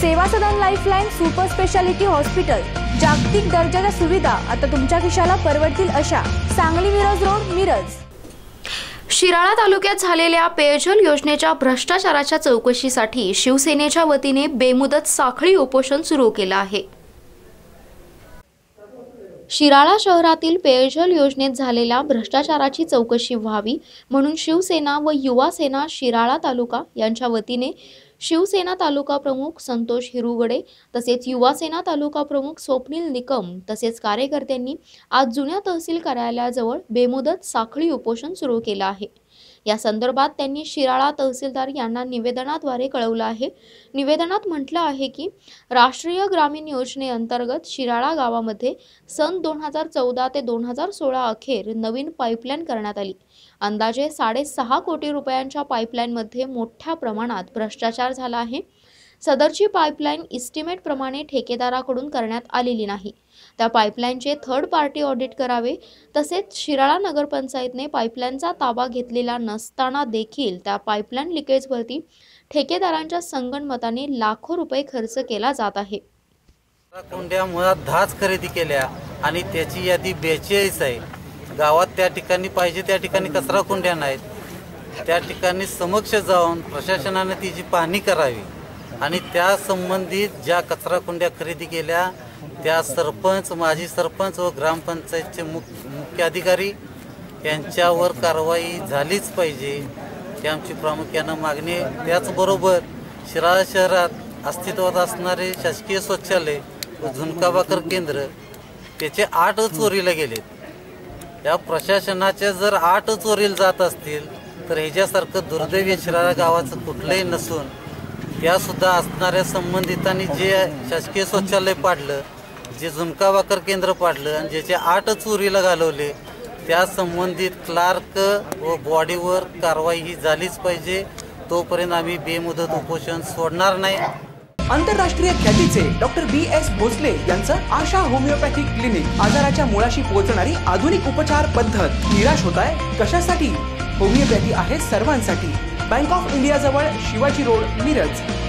सेवा Sadan lifeline super speciality hospital, जागतिक दर्जाच्या सुविधा आता तुमच्या खिशाला परवडतील अशा। सांगली मिरज रोड, मिरज। शिराळा तालुक्यात झालेल्या पेयजल योजनेच्या भ्रष्टाचाराच्या चौकशीसाठी शिवसेनेच्या वतीने बेमुदत साखळी उपोषण सुरू केलं आहे। शिराळा शहरातील पेयजल योजनेत झालेल्या भ्रष्टाचाराची चौकशी व्हावी म्हणून शिवसेना व युवा सेना शिराळा तालुका यांच्या वतीने शिवसेना तालुका प्रमुख संतोष हिरुगडे तसेच युवा सेना तालुका प्रमुख स्वप्नील निकम तसेच कार्यकर्त्यांनी आज जुन्या तहसील कार्यालयाजवळ बेमुदत साखळी उपोषण सुरू केलं आहे। या संदर्भात त्यांनी शिराळा तहसीलदार यांना निवेदनाद्वारे कळवलं आहे। निवेदनात म्हटलं आहे की राष्ट्रीय ग्रामीण योजनेअंतर्गत शिराळा गावामध्ये सन 2014 ते 2016 अखेर नवीन पाईपलाईन करण्यात आली। अंदाजे 6.5 कोटी रुपयांच्या पाईपलाईनमध्ये मोठ्या प्रमाणात भ्रष्टाचार झाला आहे। सदरची पाईपलाईन इस्टिमेट प्रमाणे ठेकेदाराकडून करण्यात आलेली नाही। त्या पाईपलाईनचे थर्ड पार्टी ऑडिट करावे। तसेच शिराळा नगरपंचायतने पाईपलाईनचा ताबा घेतलेला नसताना देखील त्या पाईपलाईन लिकेजवरती ठेकेदारांच्या संगनमताने लाखो रुपये खर्च केला जात आहे। कुंड्या मुळात 10 खरेदी केल्या आणि त्याची यादी 42 आहे। गावात त्या ठिकाणी पाहिजे त्या ठिकाणी कचरा कुंड्या नाहीत। त्या ठिकाणी समक्ष जाऊन प्रशासनाने तिची पाहणी करावी आणि त्या संबंधित ज्या कचरा कुंड्या खरेदी केल्या त्या सरपंच, माजी सरपंच व ग्रामपंचायतचे मुख्य अधिकारी यांच्यावर कारवाई झालीच पाहिजे ही आमची प्रामुख्याने मागणी आहे। त्याचबरोबर शिराळा शहरात अस्तित्वात असणारे शासकीय शौचालय व झुणकाभाकर केंद्र त्याचे 8 चोरीला गेलेत। या प्रशासनाच्या जर 8 चोरीला जात असतील तर ह्याच्यासारखं दुर्दैवी शिराळा गावाचं कुठलंही नसून त्यासुद्धा असणाऱ्या संबंधितांनी जे शासकीय शौचालय पाडलं, जे झुणकाभाकर केंद्र पाडलं आणि ज्याचे 8 चोरीला घालवले त्या संबंधित क्लार्क व बॉडीवर कारवाई ही झालीच पाहिजे। तोपर्यंत आम्ही बेमुदत उपोषण सोडणार नाही। आंतरराष्ट्रीय ख्यातीचे डॉक्टर BS भोसले यांचं आशा होमिओपॅथिक क्लिनिक, आजाराच्या मुळाशी पोहोचणारी आधुनिक उपचार पद्धत। निराश होताय कशासाठी? होमिओपॅथी आहे सर्वांसाठी। बँक ऑफ इंडिया जवळ, शिवाजी रोड, मिरज।